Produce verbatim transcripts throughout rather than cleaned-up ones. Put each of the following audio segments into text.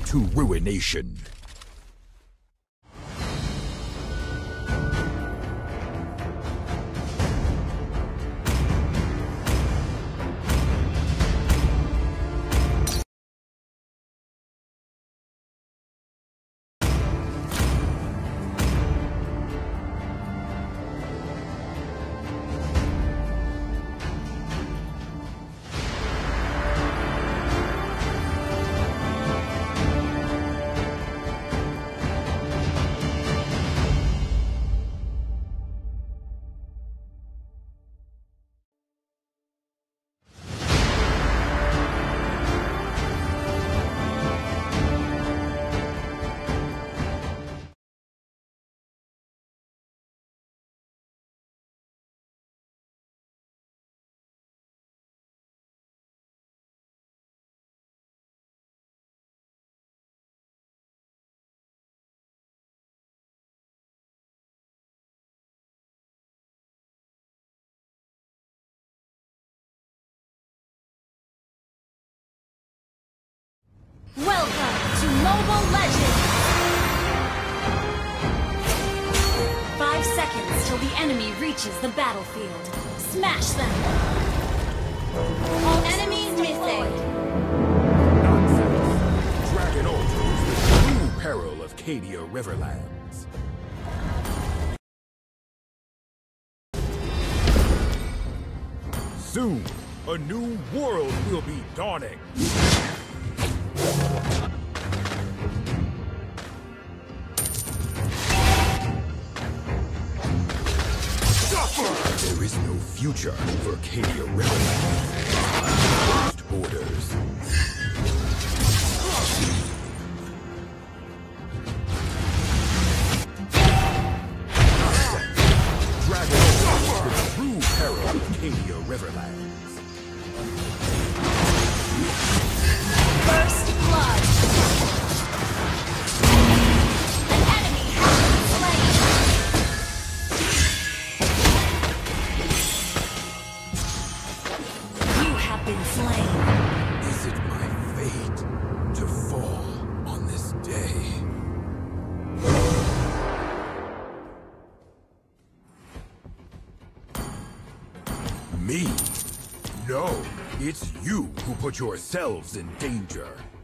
to ruination. Welcome to Mobile Legends! Five seconds till the enemy reaches the battlefield. Smash them! All enemies missing! Nonsense! Dragon Ultros, the true peril of Cadia Riverlands. Soon, a new world will be dawning. There is no future for Cadia Riverlands behind closed borders. Dragon Ultros, the true peril of Cadia Riverlands. First blood! An enemy has been slain! You have been slain. Is it my fate to fall on this day? Me? No, it's you who put yourselves in danger.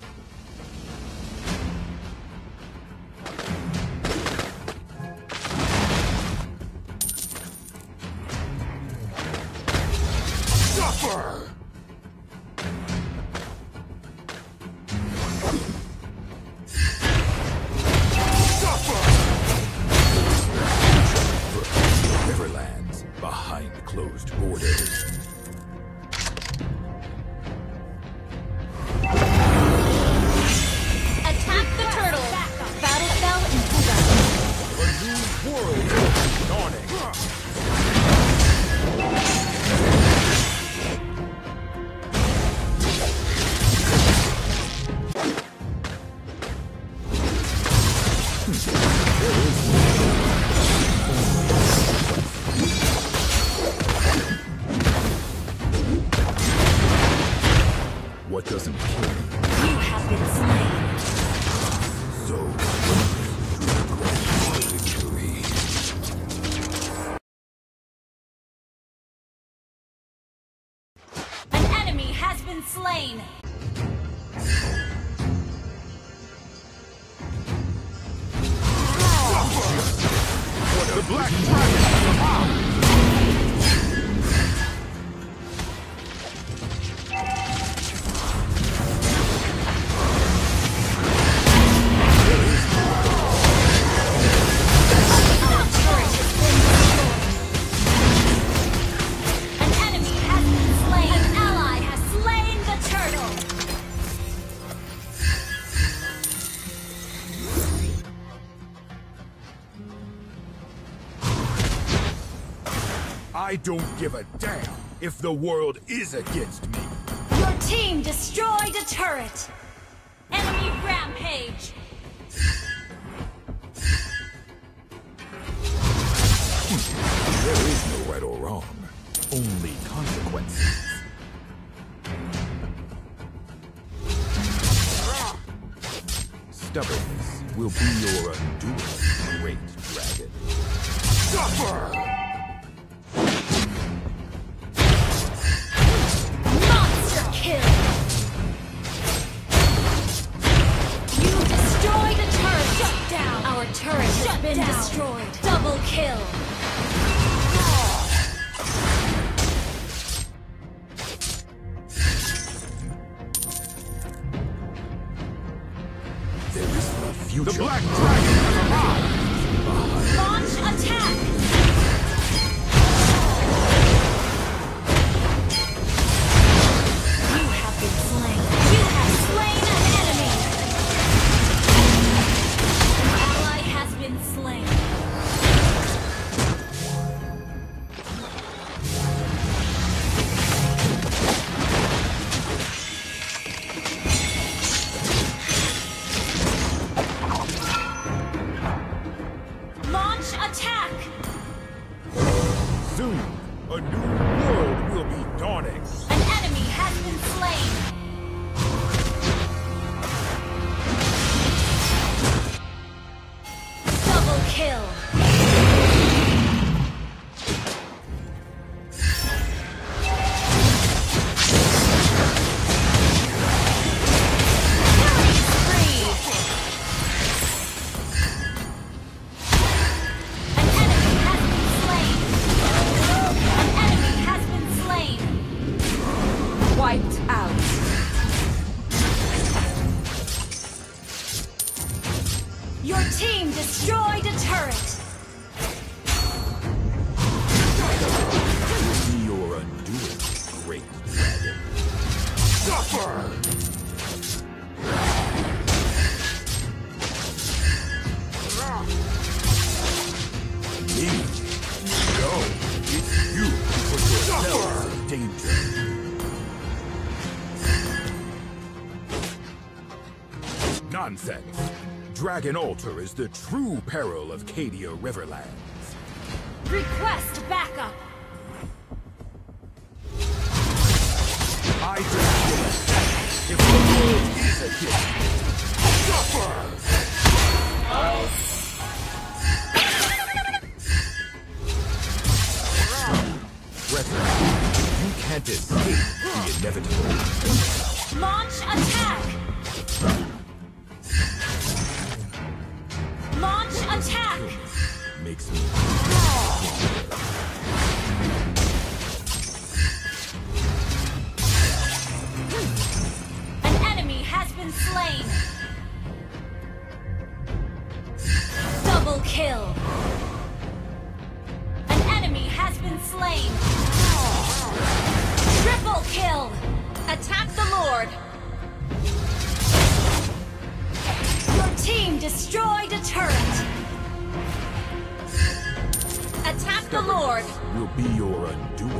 Suffer! Riverlands behind closed borders. Attack the turtle! Battle spell in Buddha. A new world is dawning. What doesn't kill You have been slain. so victory. An enemy has been slain. The Black Dragon! An enemy has been slain. An ally has slain the turtle. I don't give a damn if the world is against me. Your team destroyed a turret. Enemy rampage. There is no right or wrong, only consequences. stubbornness will be your undoing, great dragon. Suffer! Monster kill! You destroyed a turret! Shut down! Our turret has Shut been down. destroyed! Double kill! There is no future. The Black Dragon has arrived! Launch attack! You have been slain. You have slain an enemy! An ally has been slain. Launch attack! Soon, a new world will be dawning. An enemy has been slain. Double kill. Killing spree. An enemy has been slain. An enemy has been slain. Wiped out. Your team destroyed a turret. Will be your undoing, great dragon. Suffer! Me? No, it's you who put yourselves in danger. Nonsense! Dragon Altar is the true peril of Cadia Riverlands. Request backup. I just wish if the world is a gift. Suffer! Brethren, you can't escape the inevitable. Launch attack. Launch attack. Makes me An enemy has been slain. Double kill. An enemy has been slain. Triple kill. Attack the Lord. Your team destroyed a turret. Attack the Lord. will be your undoing.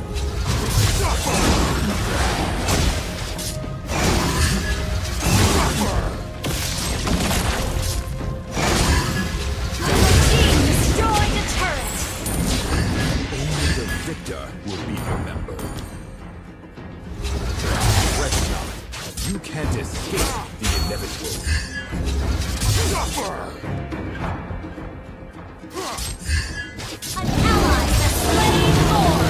Victor will be remembered. Fret not. You can't escape the inevitable. Suffer! An ally has slain Lord!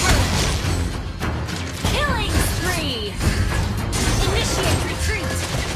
Killing spree! Initiate retreat!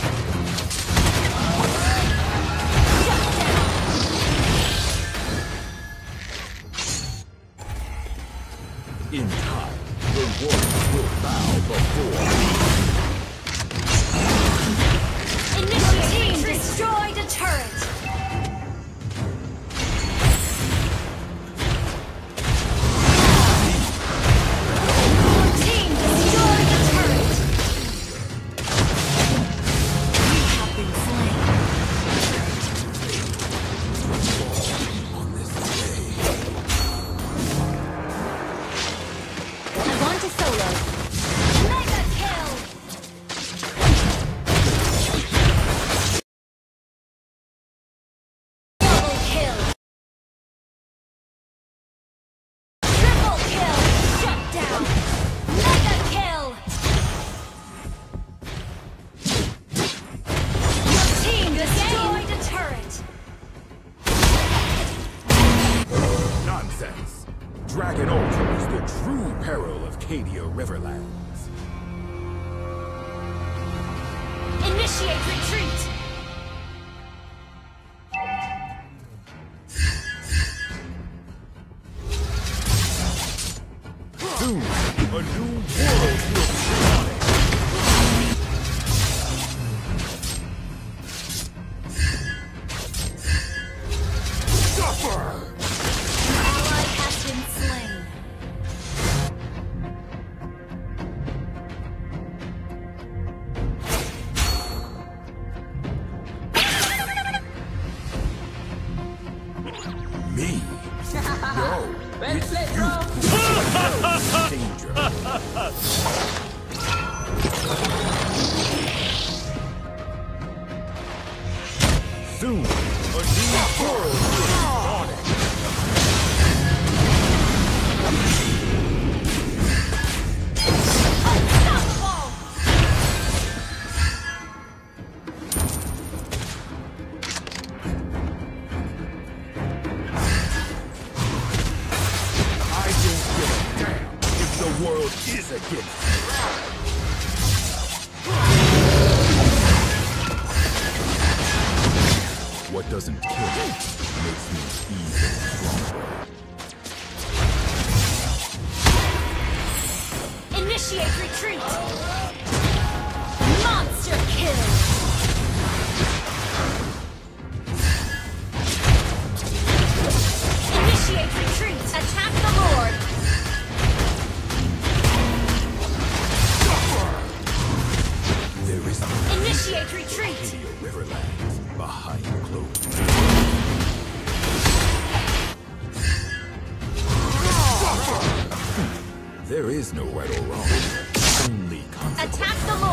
Riverlands. Initiate retreat! Soon, a new world will spawn. Suffer! Ally has been slain. Me? No, it's you who danger. Soon, a new world will spawn. Unstoppable! I don't give a damn if the world is against me. What doesn't kill me makes me even stronger. Initiate retreat! Monster kill! Initiate retreat! Attack the Lord! There is no Initiate retreat! Video Riverlands behind closed doors. There is no right or wrong, only consequence. Attack the